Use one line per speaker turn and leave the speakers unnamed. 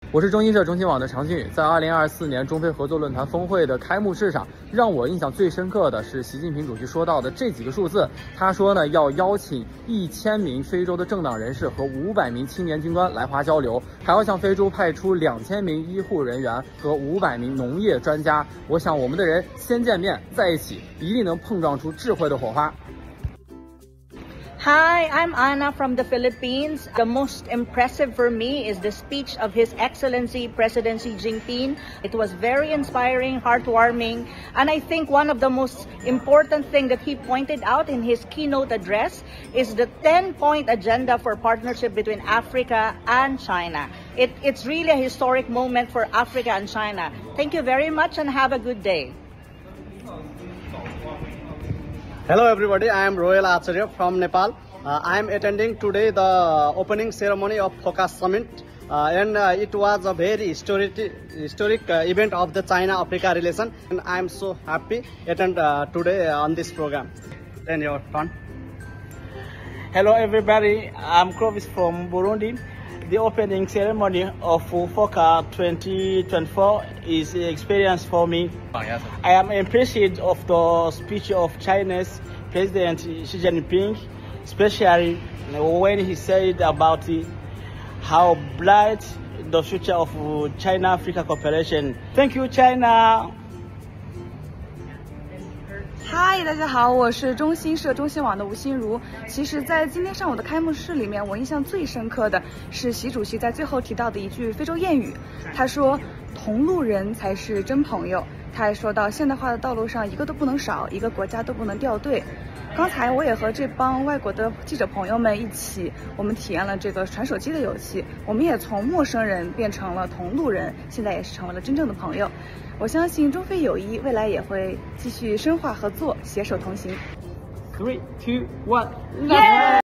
我是中新社中新网的常新宇。在2024年中非合作论坛峰会的开幕式上，让我印象最深刻的是习近平主席说到的这几个数字。他说呢，要邀请1000名非洲的政党人士和500名青年军官来华交流，还要向非洲派出2000名医护人员和500名农业专家。我想，我们的人先见面，在一起，一定能碰撞出智慧的火花。
Hi, I'm Anna from the Philippines. The most impressive for me is the speech of His Excellency President Xi Jinping. It was very inspiring, heartwarming, and I think one of the most important things that he pointed out in his keynote address is the 10-point agenda for partnership between Africa and China. It's really a historic moment for Africa and China. Thank you very much and have a good day.
Hello everybody, I am Royal Acharya from Nepal. I am attending today the opening ceremony of FOCAC Summit and it was a very historic event of the China-Africa relation, and I am so happy to attend today on this program. Then your turn.
Hello everybody, I'm Clovis from Burundi. The opening ceremony of FOCAC 2024 is an experience for me. I am impressed of the speech of China's President Xi Jinping, especially when he said about how bright the future of China-Africa cooperation. Thank you, China.
嗨，大家好，我是中新社中新网的吴心如。其实，在今天上午的开幕式里面，我印象最深刻的是习主席在最后提到的一句非洲谚语，他说：“同路人才是真朋友。”他还说到，现代化的道路上一个都不能少，一个国家都不能掉队。刚才我也和这帮外国的记者朋友们一起，我们体验了这个传手机的游戏，我们也从陌生人变成了同路人，现在也是成为了真正的朋友。我相信中非友谊未来也会继续深化合作，携手同行。
3, 2, 1,
yeah!